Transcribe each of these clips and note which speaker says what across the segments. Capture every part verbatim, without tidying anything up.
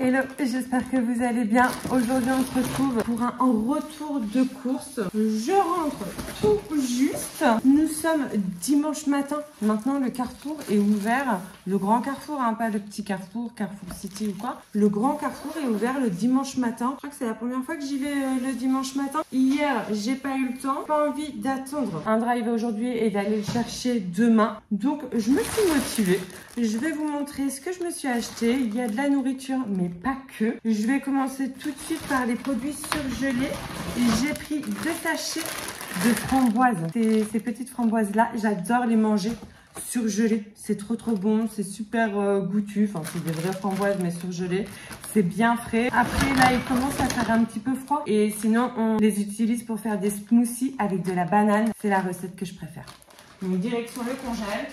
Speaker 1: Hello, j'espère que vous allez bien. Aujourd'hui, on se retrouve pour un retour de course. Je rentre tout juste. Nous sommes dimanche matin. Maintenant, le carrefour est ouvert. Le grand carrefour, hein, pas le petit carrefour, Carrefour City ou quoi. Le grand carrefour est ouvert le dimanche matin. Je crois que c'est la première fois que j'y vais euh, le dimanche matin. Hier, j'ai pas eu le temps. Pas envie d'attendre un drive aujourd'hui et d'aller le chercher demain. Donc, je me suis motivée. Je vais vous montrer ce que je me suis acheté. Il y a de la nourriture, mais pas que. Je vais commencer tout de suite par les produits surgelés. J'ai pris deux sachets de framboises. Ces, ces petites framboises-là, j'adore les manger surgelées. C'est trop trop bon, c'est super euh, goûtu. Enfin, c'est des vraies framboises, mais surgelées. C'est bien frais. Après, là, il commence à faire un petit peu froid. Et sinon, on les utilise pour faire des smoothies avec de la banane. C'est la recette que je préfère. Donc, direction le congèle.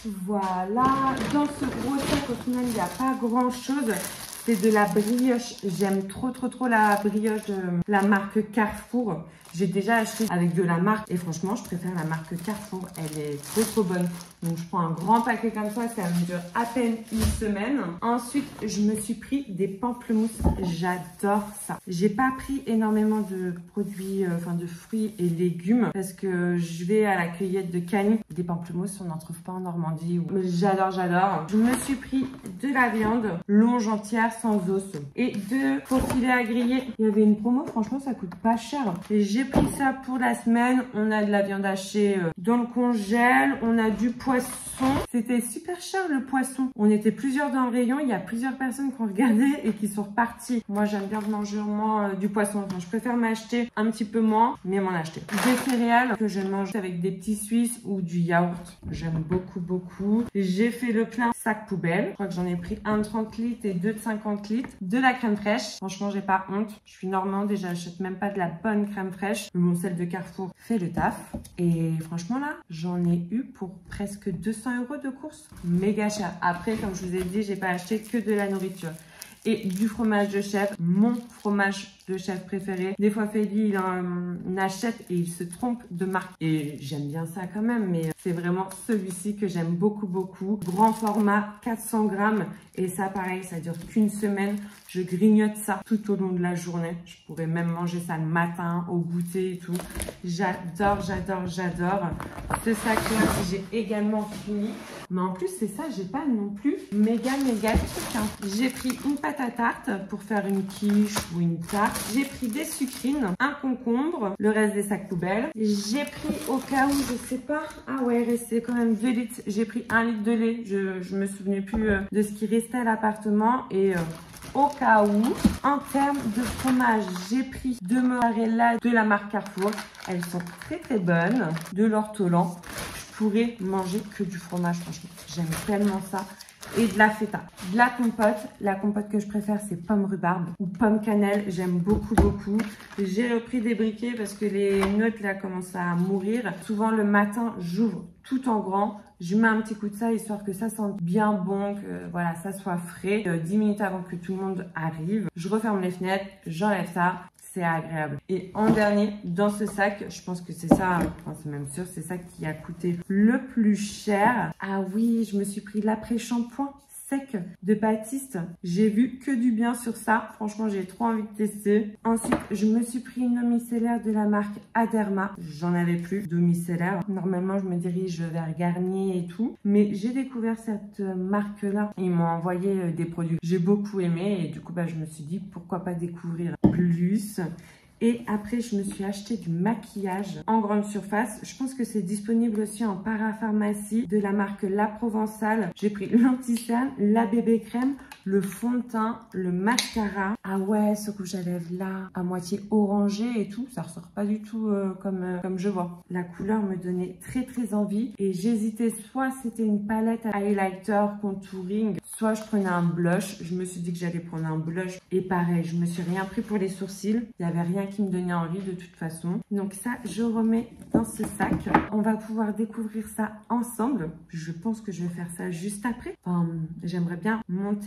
Speaker 1: Voilà, dans ce gros sac, au final, il n'y a pas grand chose. C'est de la brioche. J'aime trop, trop, trop la brioche, euh, la marque Carrefour. J'ai déjà acheté avec de la marque et franchement, je préfère la marque Carrefour. Elle est trop, trop bonne. Donc, je prends un grand paquet comme ça. Ça me dure à peine une semaine. Ensuite, je me suis pris des pamplemousses. J'adore ça. J'ai pas pris énormément de produits, euh, enfin de fruits et légumes parce que je vais à la cueillette de Cagnes. Des pamplemousses, on n'en trouve pas en Normandie. J'adore, j'adore. Je me suis pris de la viande longe entière sans os et deux faux filets à griller. Il y avait une promo, franchement, ça coûte pas cher. J'ai pris ça pour la semaine. On a de la viande hachée euh, dans le congèle. On a du poisson. C'était super cher le poisson. On était plusieurs dans le rayon. Il y a plusieurs personnes qui ont regardé et qui sont reparties. Moi, j'aime bien manger moins euh, du poisson. Enfin, je préfère m'acheter un petit peu moins, mais m'en acheter. Des céréales que je mange avec des petits Suisses ou du yaourt. J'aime beaucoup, beaucoup. J'ai fait le plein sac poubelle. Je crois que j'en ai pris un de trente litres et deux de cinquante litres. De la crème fraîche. Franchement, j'ai pas honte. Je suis normande et j'achète même pas de la bonne crème fraîche. Mon sel de Carrefour fait le taf. Et franchement, là, j'en ai eu pour presque deux cents euros de course. Méga cher. Après, comme je vous ai dit, j'ai pas acheté que de la nourriture. Et du fromage de chèvre, mon fromage de chèvre préféré. Des fois, Feli, il en achète et il se trompe de marque. Et j'aime bien ça quand même, mais c'est vraiment celui-ci que j'aime beaucoup, beaucoup. Grand format, quatre cents grammes. Et ça, pareil, ça dure qu'une semaine. Je grignote ça tout au long de la journée. Je pourrais même manger ça le matin, au goûter et tout. J'adore, j'adore, j'adore. Ce sac-là, j'ai également fini. Mais en plus, c'est ça, j'ai pas non plus méga, méga truc. Hein. J'ai pris une pâte à tarte pour faire une quiche ou une tarte. J'ai pris des sucrines, un concombre, le reste des sacs poubelles. J'ai pris au cas où, je sais pas. Ah ouais, il restait quand même deux litres. J'ai pris un litre de lait. Je, je me souvenais plus euh, de ce qui restait à l'appartement. Et euh, au cas où, en termes de fromage, j'ai pris deux mozzarella de la marque Carrefour. Elles sont très très bonnes. De l'ortolan. Je pourrais manger que du fromage, franchement. J'aime tellement ça. Et de la feta. De la compote. La compote que je préfère, c'est pomme rhubarbe ou pomme cannelle. J'aime beaucoup, beaucoup. J'ai repris des briquets parce que les notes là commencent à mourir. Souvent, le matin, j'ouvre tout en grand. Je mets un petit coup de ça, histoire que ça sente bien bon, que voilà, ça soit frais. Euh, dix minutes avant que tout le monde arrive. Je referme les fenêtres, j'enlève ça. C'est agréable. Et en dernier, dans ce sac, je pense que c'est ça, enfin c'est même sûr, c'est ça qui a coûté le plus cher. Ah oui, je me suis pris l'après-shampoing sec de Baptiste. J'ai vu que du bien sur ça. Franchement, j'ai trop envie de tester. Ensuite, je me suis pris une eau micellaire de la marque Aderma. J'en avais plus d'eau micellaire. Normalement, je me dirige vers Garnier et tout. Mais j'ai découvert cette marque-là. Ils m'ont envoyé des produits que j'ai beaucoup aimé. Et du coup, bah, je me suis dit, pourquoi pas découvrir plus. Et après, je me suis acheté du maquillage en grande surface. Je pense que c'est disponible aussi en parapharmacie de la marque La Provençale. J'ai pris l'anti-cerne, la bébé crème, le fond de teint, le mascara. Ah ouais, ce rouge à lèvres là, à moitié orangé et tout. Ça ressort pas du tout euh, comme, euh, comme je vois. La couleur me donnait très très envie. Et j'hésitais, soit c'était une palette highlighter, contouring, soit je prenais un blush. Je me suis dit que j'allais prendre un blush. Et pareil, je me suis rien pris pour les sourcils. Il n'y avait rien qui me donnait envie de toute façon. Donc ça, je remets dans ce sac. On va pouvoir découvrir ça ensemble. Je pense que je vais faire ça juste après. Enfin, j'aimerais bien monter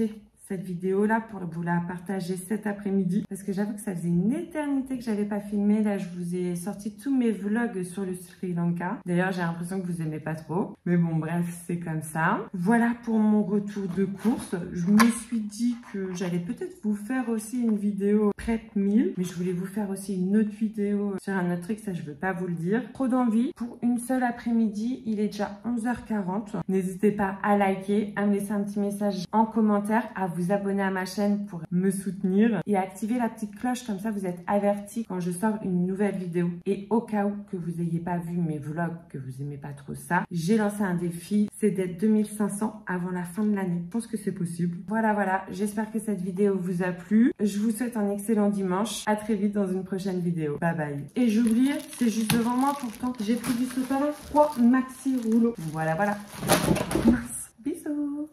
Speaker 1: cette vidéo là pour vous la partager cet après-midi parce que j'avoue que ça faisait une éternité que j'avais pas filmé. Là, je vous ai sorti tous mes vlogs sur le Sri Lanka. D'ailleurs, j'ai l'impression que vous aimez pas trop. Mais bon, bref, c'est comme ça. Voilà pour mon retour de course. Je me suis dit que j'allais peut-être vous faire aussi une vidéo prep meal. Mais je voulais vous faire aussi une autre vidéo sur un autre truc. Ça, je veux pas vous le dire. Trop d'envie. Pour une seule après-midi, il est déjà onze heures quarante. N'hésitez pas à liker, à me laisser un petit message en commentaire, à vous abonner à ma chaîne pour me soutenir et à activer la petite cloche. Comme ça, vous êtes avertis quand je sors une nouvelle vidéo. Et au cas où que vous n'ayez pas vu mes vlogs, que vous aimez pas trop ça, j'ai lancé un défi. C'est d'être deux mille cinq cents avant la fin de l'année. Je pense que c'est possible. Voilà, voilà. J'espère que cette vidéo vous a plu. Je vous souhaite un excellent dimanche. À très vite dans une prochaine vidéo. Bye bye. Et j'ai oublié, c'est juste devant moi pourtant. J'ai pris du sopalin trois maxi rouleaux. Voilà, voilà. Mince. Bisous.